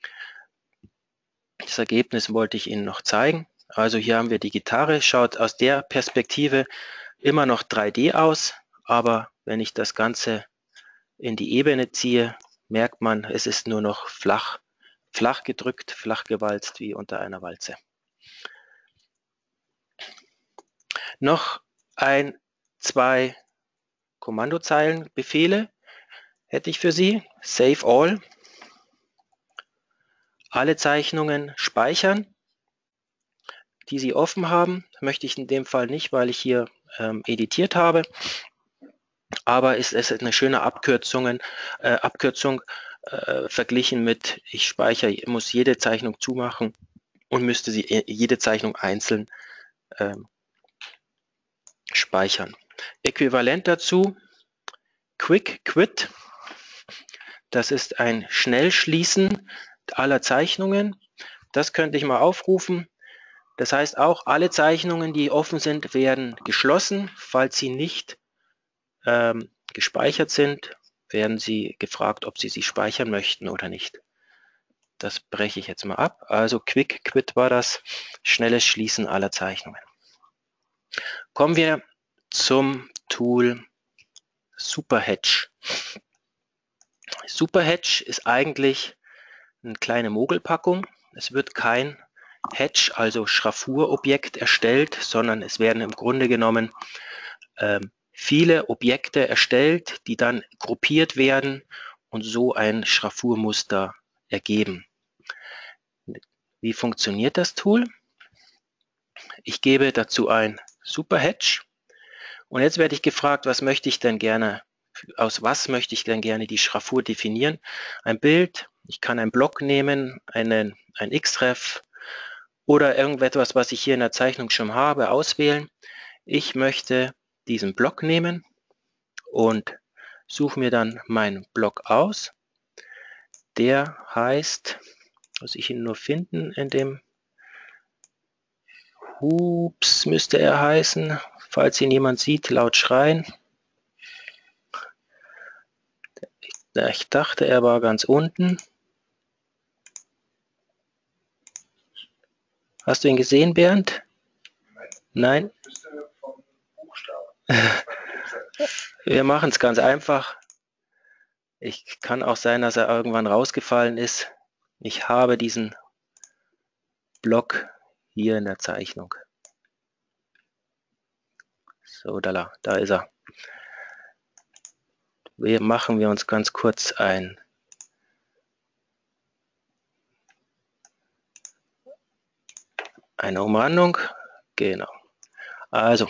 Das Ergebnis wollte ich Ihnen noch zeigen. Also hier haben wir die Gitarre, schaut aus der Perspektive immer noch drei D aus, aber wenn ich das Ganze in die Ebene ziehe, merkt man, es ist nur noch flach, flach gedrückt, flach gewalzt wie unter einer Walze. Noch ein, zwei Kommandozeilenbefehle hätte ich für Sie. Save all. Alle Zeichnungen speichern, die Sie offen haben. Möchte ich in dem Fall nicht, weil ich hier ähm, editiert habe. Aber ist es eine schöne Abkürzungen, äh, Abkürzung äh, verglichen mit, ich speichere, muss jede Zeichnung zumachen und müsste sie jede Zeichnung einzeln ähm, speichern. Äquivalent dazu Quick Quit. Das ist ein Schnellschließen aller Zeichnungen. Das könnte ich mal aufrufen. Das heißt auch, alle Zeichnungen, die offen sind, werden geschlossen. Falls sie nicht ähm, gespeichert sind, werden Sie gefragt, ob Sie sie speichern möchten oder nicht. Das breche ich jetzt mal ab. Also Quick Quit war das, schnelles Schließen aller Zeichnungen. Kommen wir zum Tool Superhedge. Superhedge ist eigentlich eine kleine Mogelpackung. Es wird kein Hedge, also Schraffurobjekt erstellt, sondern es werden im Grunde genommen ähm, viele Objekte erstellt, die dann gruppiert werden und so ein Schraffurmuster ergeben. Wie funktioniert das Tool? Ich gebe dazu ein Superhedge und jetzt werde ich gefragt, was möchte ich denn gerne, aus was möchte ich denn gerne die Schraffur definieren? Ein Bild, ich kann einen Block nehmen, einen, ein X-Ref oder irgendetwas, was ich hier in der Zeichnung schon habe, auswählen. Ich möchte diesen Block nehmen und suche mir dann meinen Block aus. Der heißt, muss ich ihn nur finden, in dem Hups müsste er heißen, falls ihn jemand sieht, laut schreien. Ich dachte, er war ganz unten. Hast du ihn gesehen, Bernd? Nein? Wir machen es ganz einfach. Ich kann auch sein, dass er irgendwann rausgefallen ist. Ich habe diesen Block hier in der Zeichnung. So, da, da ist er. Wir machen wir uns ganz kurz ein eine Umrandung. Genau. Also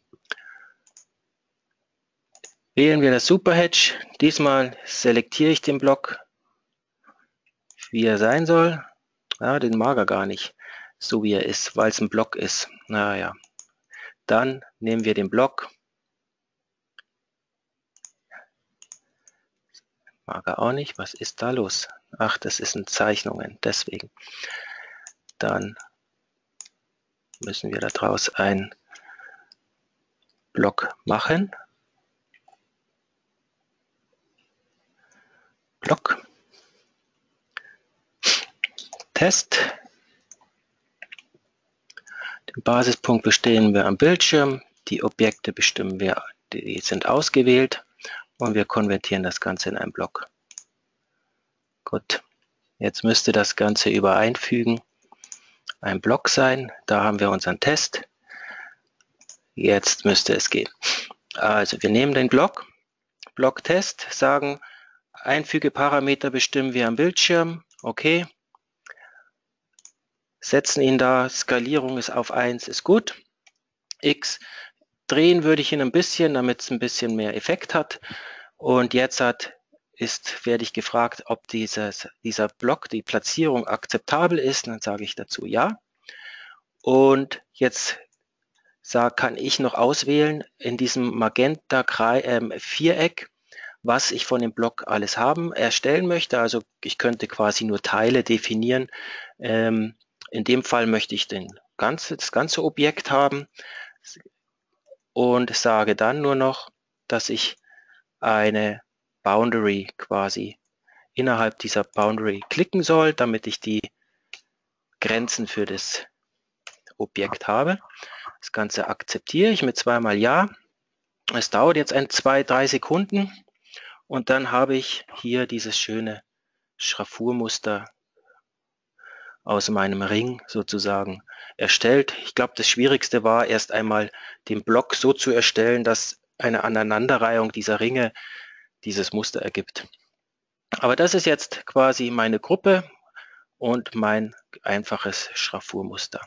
wählen wir das Superhedge. Diesmal selektiere ich den Block, wie er sein soll. Ja, den mag er gar nicht, so wie er ist, weil es ein Block ist. Naja, dann nehmen wir den Block. Mag er auch nicht. Was ist da los? Ach, das sind Zeichnungen, deswegen. Dann müssen wir daraus einen Block machen. Block. Test. Den Basispunkt bestimmen wir am Bildschirm. Die Objekte bestimmen wir, die sind ausgewählt. Und wir konvertieren das Ganze in einen Block. Gut. Jetzt müsste das Ganze übereinfügen ein Block sein. Da haben wir unseren Test. Jetzt müsste es gehen. Also wir nehmen den Block, Blocktest, sagen, Einfügeparameter bestimmen wir am Bildschirm. Okay. Setzen ihn da, Skalierung ist auf eins, ist gut. X, drehen würde ich ihn ein bisschen, damit es ein bisschen mehr Effekt hat. Und jetzt hat, ist, werde ich gefragt, ob dieses, dieser Block, die Platzierung akzeptabel ist. Und dann sage ich dazu ja. Und jetzt sag, kann ich noch auswählen in diesem Magenta ähm, Viereck, was ich von dem Block alles haben, erstellen möchte. Also ich könnte quasi nur Teile definieren. Ähm, in dem Fall möchte ich den ganze, das ganze Objekt haben und sage dann nur noch, dass ich eine Boundary quasi innerhalb dieser Boundary klicken soll, damit ich die Grenzen für das Objekt habe. Das Ganze akzeptiere ich mit zweimal Ja. Es dauert jetzt ein, zwei, drei Sekunden und dann habe ich hier dieses schöne Schraffurmuster aus meinem Ring sozusagen erstellt. Ich glaube, das Schwierigste war erst einmal den Block so zu erstellen, dass eine Aneinanderreihung dieser Ringe dieses Muster ergibt. Aber das ist jetzt quasi meine Gruppe und mein einfaches Schraffurmuster.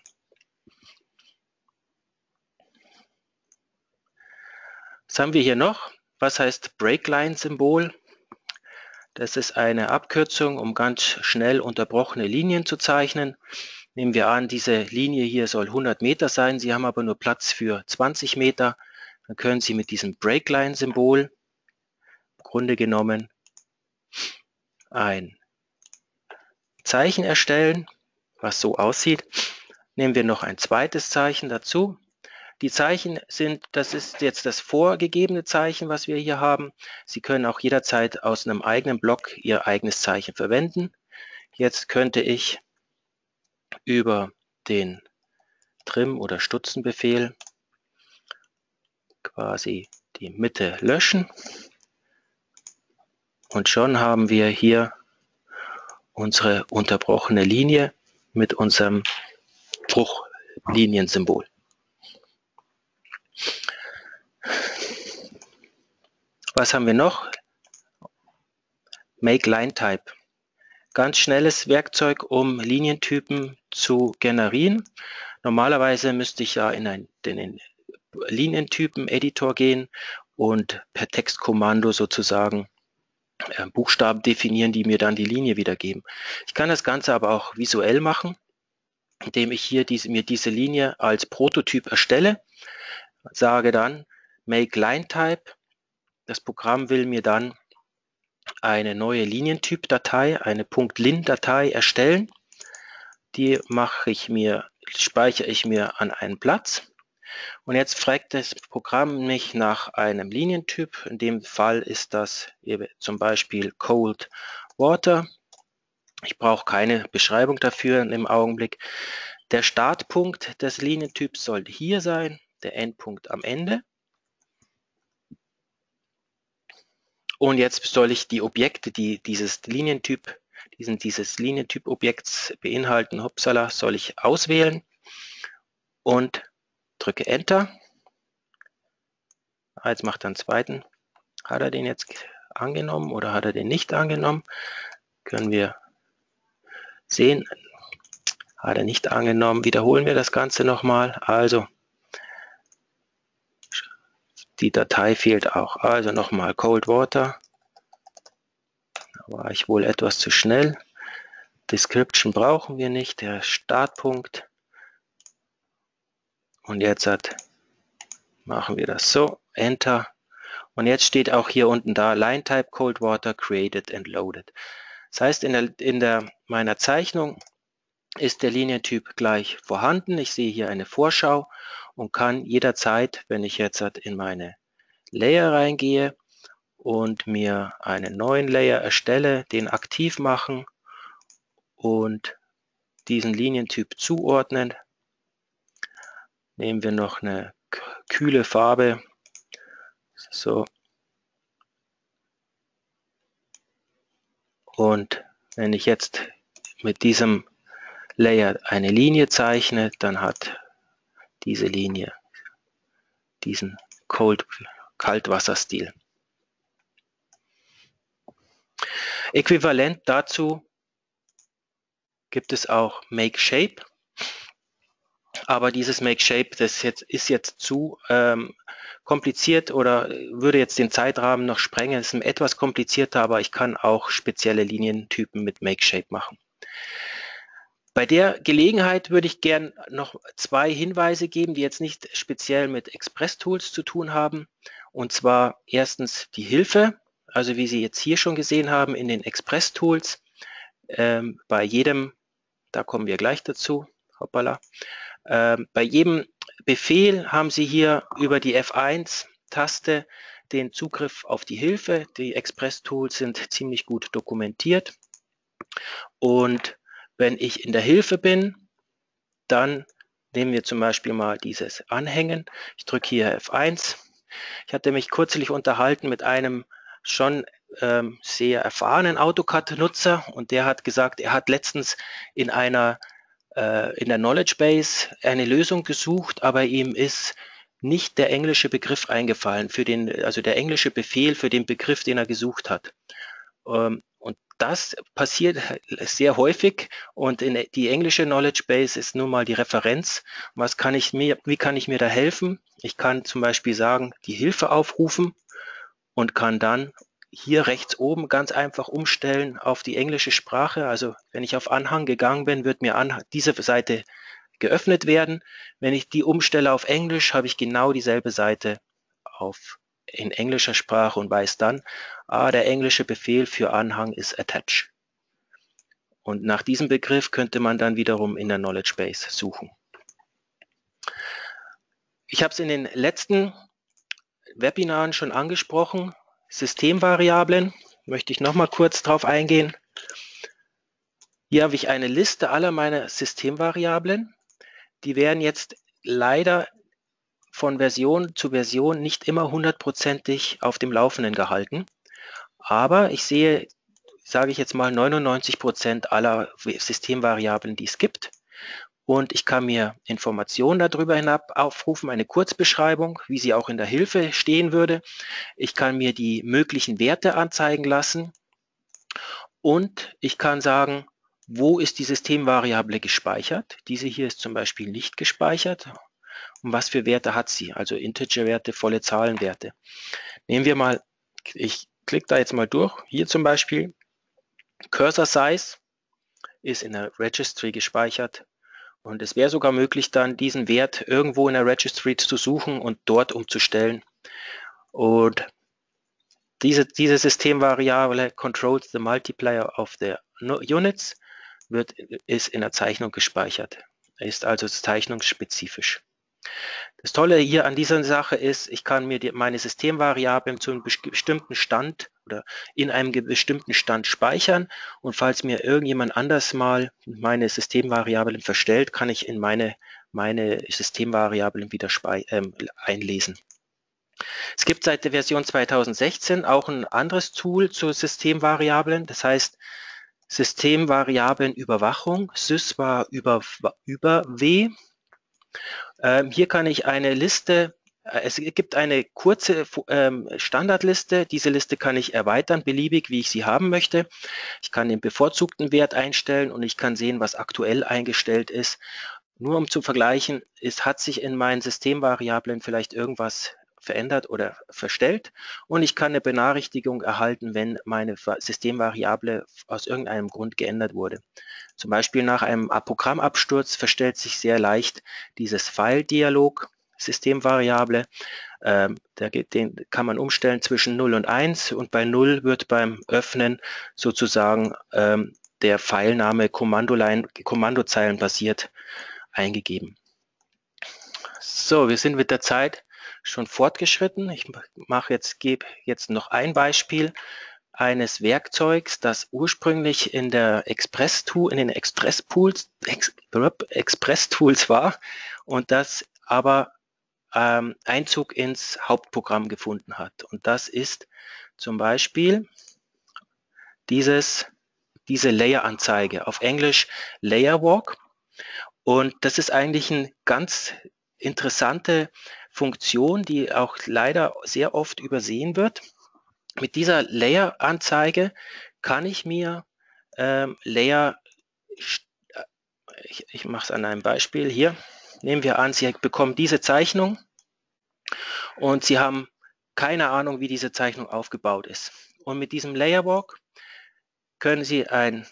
Was haben wir hier noch? Was heißt Breakline-Symbol? Das ist eine Abkürzung, um ganz schnell unterbrochene Linien zu zeichnen. Nehmen wir an, diese Linie hier soll hundert Meter sein. Sie haben aber nur Platz für zwanzig Meter. Dann können Sie mit diesem Breakline-Symbol im Grunde genommen ein Zeichen erstellen, was so aussieht. Nehmen wir noch ein zweites Zeichen dazu. Die Zeichen sind, das ist jetzt das vorgegebene Zeichen, was wir hier haben. Sie können auch jederzeit aus einem eigenen Block Ihr eigenes Zeichen verwenden. Jetzt könnte ich über den Trim- oder Stutzenbefehl quasi die Mitte löschen. Und schon haben wir hier unsere unterbrochene Linie mit unserem Bruchliniensymbol. Was haben wir noch? Make Line Type. Ganz schnelles Werkzeug, um Linientypen zu generieren. Normalerweise müsste ich ja in einen, in den Linientypen-Editor gehen und per Textkommando sozusagen äh, Buchstaben definieren, die mir dann die Linie wiedergeben. Ich kann das Ganze aber auch visuell machen, indem ich hier diese, mir diese Linie als Prototyp erstelle, sage dann Make Line Type. Das Programm will mir dann eine neue Linientyp-Datei, eine .lin-Datei erstellen. Die mache ich mir, speichere ich mir an einen Platz. Und jetzt fragt das Programm mich nach einem Linientyp. In dem Fall ist das zum Beispiel Cold Water. Ich brauche keine Beschreibung dafür im Augenblick. Der Startpunkt des Linientyps sollte hier sein, der Endpunkt am Ende. Und jetzt soll ich die Objekte, die dieses Linientyp, diesen, dieses Linientyp-Objekts beinhalten, hoppsala, soll ich auswählen und drücke Enter. Jetzt macht er einen zweiten. Hat er den jetzt angenommen oder hat er den nicht angenommen? Können wir sehen. Hat er nicht angenommen. Wiederholen wir das Ganze nochmal. Also, die Datei fehlt auch. Also nochmal Cold Water. Da war ich wohl etwas zu schnell. Description brauchen wir nicht. Der Startpunkt. Und jetzt hat, machen wir das so. Enter. Und jetzt steht auch hier unten da Line Type Cold Water created and loaded. Das heißt, in der, in der meiner Zeichnung ist der Linientyp gleich vorhanden. Ich sehe hier eine Vorschau und kann jederzeit, wenn ich jetzt in meine Layer reingehe und mir einen neuen Layer erstelle, den aktiv machen und diesen Linientyp zuordnen. Nehmen wir noch eine kühle Farbe. So. Und wenn ich jetzt mit diesem Layer eine Linie zeichne, dann hat diese Linie diesen Cold, Kaltwasserstil. Äquivalent dazu gibt es auch Make Shape. Aber dieses Make Shape, das jetzt, ist jetzt zu ähm, kompliziert oder würde jetzt den Zeitrahmen noch sprengen. Es ist etwas komplizierter, aber ich kann auch spezielle Linientypen mit Make Shape machen. Bei der Gelegenheit würde ich gern noch zwei Hinweise geben, die jetzt nicht speziell mit Express Tools zu tun haben. Und zwar erstens die Hilfe, also wie Sie jetzt hier schon gesehen haben in den Express Tools. Ähm, bei jedem, da kommen wir gleich dazu, hoppala, ähm, bei jedem Befehl haben Sie hier über die F eins Taste den Zugriff auf die Hilfe. Die Express Tools sind ziemlich gut dokumentiert. Und wenn ich in der Hilfe bin, dann nehmen wir zum Beispiel mal dieses Anhängen. Ich drücke hier F eins. Ich hatte mich kürzlich unterhalten mit einem schon ähm, sehr erfahrenen AutoCAD-Nutzer und der hat gesagt, er hat letztens in einer äh, in der Knowledge Base eine Lösung gesucht, aber ihm ist nicht der englische Begriff eingefallen für den, also der englische Befehl für den Begriff, den er gesucht hat. Ähm, und das passiert sehr häufig und in die englische Knowledge Base ist nun mal die Referenz. Was kann ich mir, wie kann ich mir da helfen? Ich kann zum Beispiel sagen, die Hilfe aufrufen und kann dann hier rechts oben ganz einfach umstellen auf die englische Sprache. Also wenn ich auf Anhang gegangen bin, wird mir Anhang, diese Seite geöffnet werden. Wenn ich die umstelle auf Englisch, habe ich genau dieselbe Seite auf in englischer Sprache und weiß dann, ah, der englische Befehl für Anhang ist attach. Und nach diesem Begriff könnte man dann wiederum in der Knowledge Base suchen. Ich habe es in den letzten Webinaren schon angesprochen. Systemvariablen, möchte ich noch mal kurz drauf eingehen. Hier habe ich eine Liste aller meiner Systemvariablen. Die werden jetzt leider von Version zu Version nicht immer hundertprozentig auf dem Laufenden gehalten. Aber ich sehe, sage ich jetzt mal, neunundneunzig Prozent aller Systemvariablen, die es gibt. Und ich kann mir Informationen darüber hinab aufrufen, eine Kurzbeschreibung, wie sie auch in der Hilfe stehen würde. Ich kann mir die möglichen Werte anzeigen lassen. Und ich kann sagen, wo ist die Systemvariable gespeichert. Diese hier ist zum Beispiel nicht gespeichert. Und was für Werte hat sie? Also Integer-Werte, volle Zahlenwerte. Nehmen wir mal, ich klicke da jetzt mal durch. Hier zum Beispiel Cursor Size ist in der Registry gespeichert. Und es wäre sogar möglich, dann diesen Wert irgendwo in der Registry zu suchen und dort umzustellen. Und diese, diese Systemvariable controls the multiplier of the units, wird, ist in der Zeichnung gespeichert. Ist also zeichnungsspezifisch. Das Tolle hier an dieser Sache ist, ich kann mir die, meine Systemvariablen zu einem bestimmten Stand oder in einem bestimmten Stand speichern und falls mir irgendjemand anders mal meine Systemvariablen verstellt, kann ich in meine, meine Systemvariablen wieder äh, einlesen. Es gibt seit der Version zweitausendsechzehn auch ein anderes Tool zu Systemvariablen, das heißt Systemvariablenüberwachung, Sysvar über, über W. Ähm, hier kann ich eine Liste Es gibt eine kurze ähm, Standardliste. Diese Liste kann ich erweitern, beliebig, wie ich sie haben möchte. Ich kann den bevorzugten Wert einstellen und ich kann sehen, was aktuell eingestellt ist. Nur um zu vergleichen, ist, hat sich in meinen Systemvariablen vielleicht irgendwas verändert oder verstellt und ich kann eine Benachrichtigung erhalten, wenn meine Systemvariable aus irgendeinem Grund geändert wurde. Zum Beispiel nach einem Programmabsturz verstellt sich sehr leicht dieses File-Dialog, Systemvariable. Ähm, der, den kann man umstellen zwischen null und eins und bei null wird beim Öffnen sozusagen ähm, der Filename Kommandoline, Kommandozeilen basiert eingegeben. So, wir sind mit der Zeit schon fortgeschritten. Ich mache jetzt, gebe jetzt noch ein Beispiel eines Werkzeugs, das ursprünglich in der Express Tool, in den Express Tools, Express Tools war und das aber ähm, Einzug ins Hauptprogramm gefunden hat. Und das ist zum Beispiel dieses, diese Layer-Anzeige, auf Englisch Layer Walk. Und das ist eigentlich eine ganz interessante Funktion, die auch leider sehr oft übersehen wird. Mit dieser Layer-Anzeige kann ich mir ähm, Layer, ich, ich mache es an einem Beispiel hier, nehmen wir an, Sie bekommen diese Zeichnung und Sie haben keine Ahnung, wie diese Zeichnung aufgebaut ist. Und mit diesem Layer Walk können Sie ein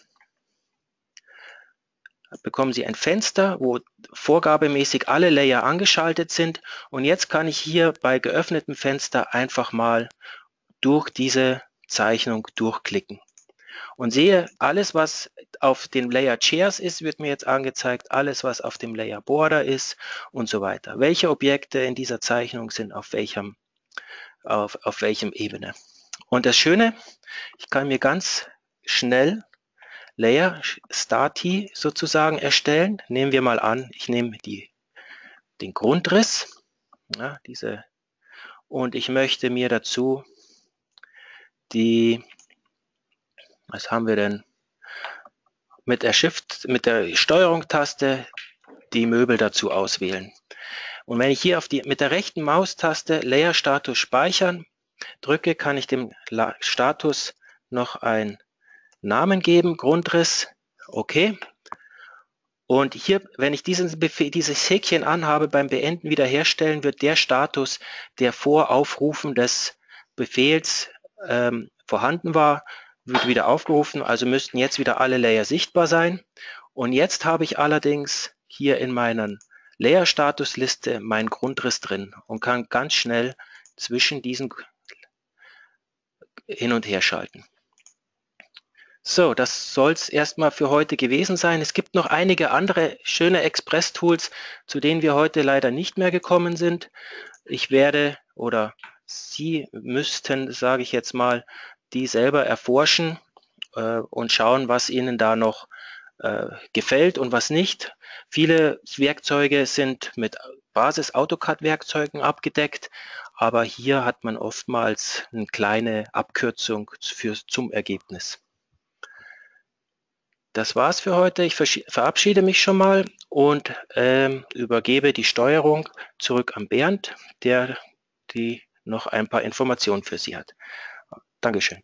bekommen Sie ein Fenster, wo vorgabemäßig alle Layer angeschaltet sind. Und jetzt kann ich hier bei geöffnetem Fenster einfach mal durch diese Zeichnung durchklicken. Und sehe, alles, was auf dem Layer Chairs ist, wird mir jetzt angezeigt. Alles, was auf dem Layer Border ist und so weiter. Welche Objekte in dieser Zeichnung sind auf welchem, auf, auf welchem Ebene. Und das Schöne, ich kann mir ganz schnell Layer Stati sozusagen erstellen. Nehmen wir mal an, ich nehme die, den Grundriss, ja, diese, und ich möchte mir dazu die, was haben wir denn, mit der Shift, mit der Steuerung-Taste die Möbel dazu auswählen. Und wenn ich hier auf die, mit der rechten Maustaste Layer Status speichern drücke, kann ich dem Status noch einen Namen geben, Grundriss, okay. Und hier, wenn ich diesen Befehl, dieses Häkchen anhabe, beim Beenden wiederherstellen, wird der Status, der vor Aufrufen des Befehls ähm, vorhanden war, wird wieder aufgerufen. Also müssten jetzt wieder alle Layer sichtbar sein. Und jetzt habe ich allerdings hier in meiner Layer-Status-Liste meinen Grundriss drin und kann ganz schnell zwischen diesen hin und her schalten. So, das soll es erstmal für heute gewesen sein. Es gibt noch einige andere schöne Express-Tools, zu denen wir heute leider nicht mehr gekommen sind. Ich werde oder Sie müssten, sage ich jetzt mal, die selber erforschen äh, und schauen, was Ihnen da noch äh, gefällt und was nicht. Viele Werkzeuge sind mit Basis-AutoCAD-Werkzeugen abgedeckt, aber hier hat man oftmals eine kleine Abkürzung für, zum Ergebnis. Das war's für heute. Ich verabschiede mich schon mal und ähm, übergebe die Steuerung zurück an Bernd, der die noch ein paar Informationen für Sie hat. Dankeschön.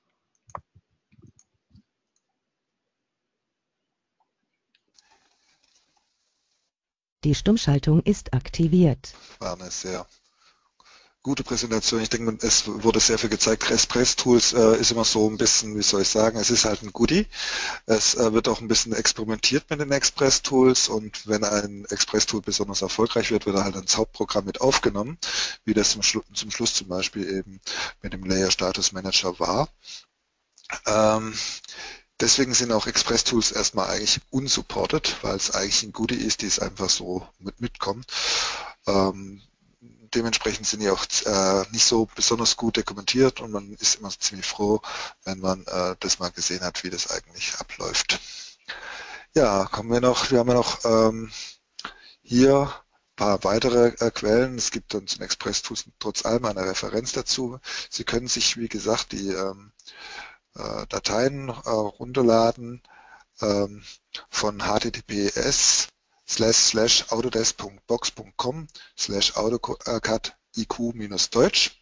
Die Stummschaltung ist aktiviert. War eine sehr gute Präsentation. Ich denke, es wurde sehr viel gezeigt. Express-Tools äh, ist immer so ein bisschen, wie soll ich sagen, es ist halt ein Goodie. Es äh, wird auch ein bisschen experimentiert mit den Express-Tools und wenn ein Express-Tool besonders erfolgreich wird, wird er halt ins Hauptprogramm mit aufgenommen, wie das zum, Schlu zum Schluss zum Beispiel eben mit dem Layer Status Manager war. Ähm, deswegen sind auch Express-Tools erstmal eigentlich unsupported, weil es eigentlich ein Goodie ist, die es einfach so mit mitkommen. Ähm, Dementsprechend sind die auch äh, nicht so besonders gut dokumentiert und man ist immer ziemlich froh, wenn man äh, das mal gesehen hat, wie das eigentlich abläuft. Ja, kommen wir noch, wir haben ja noch ähm, hier ein paar weitere äh, Quellen. Es gibt dann zum Express-Tools trotz allem eine Referenz dazu. Sie können sich, wie gesagt, die ähm, äh, Dateien äh, runterladen ähm, von H T T P S slash slash autodesk punkt box punkt com slash AutoCAD I Q-Deutsch.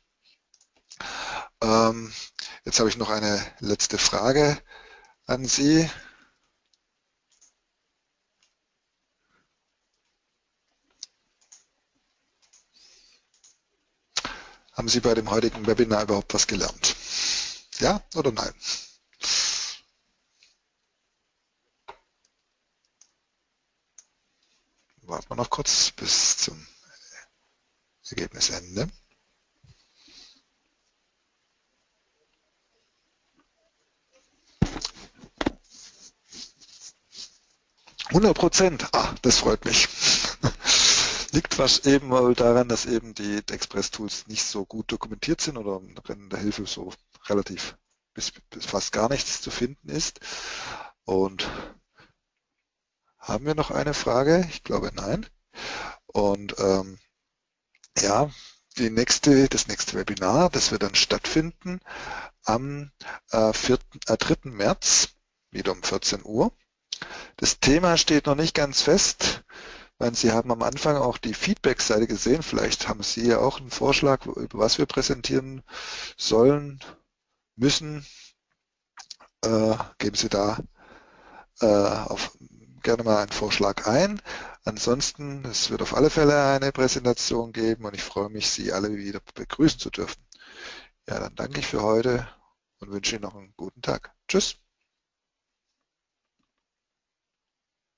Ähm, jetzt habe ich noch eine letzte Frage an Sie. Haben Sie bei dem heutigen Webinar überhaupt was gelernt? Ja oder nein? Warten wir noch kurz bis zum Ergebnisende. hundert Prozent. Ah, das freut mich. Liegt was eben wohl daran, dass eben die Express-Tools nicht so gut dokumentiert sind oder in der Hilfe so relativ bis, bis fast gar nichts zu finden ist. Und haben wir noch eine Frage? Ich glaube nein. Und ähm, ja, die nächste, das nächste Webinar, das wird dann stattfinden am äh, vierten, äh, dritten März, wieder um vierzehn Uhr. Das Thema steht noch nicht ganz fest, weil Sie haben am Anfang auch die Feedback-Seite gesehen. Vielleicht haben Sie ja auch einen Vorschlag, über was wir präsentieren sollen, müssen. Äh, geben Sie da äh, auf, gerne mal einen Vorschlag ein. Ansonsten, es wird auf alle Fälle eine Präsentation geben und ich freue mich, Sie alle wieder begrüßen zu dürfen. Ja, dann danke ich für heute und wünsche Ihnen noch einen guten Tag. Tschüss.